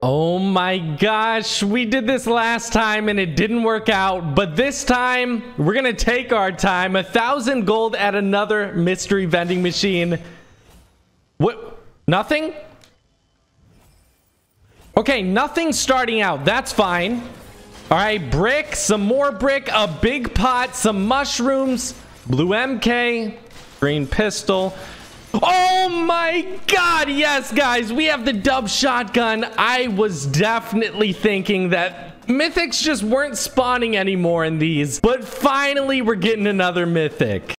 Oh my gosh, we did this last time and it didn't work out, but this time we're gonna take our time. 1,000 gold at another mystery vending machine. What? Nothing? Okay, nothing starting out. That's fine. All right, brick, some more brick, a big pot, some mushrooms, blue MK, green pistol. Oh my god, yes guys, we have the dub shotgun. I was definitely thinking that mythics just weren't spawning anymore in these, but finally we're getting another mythic.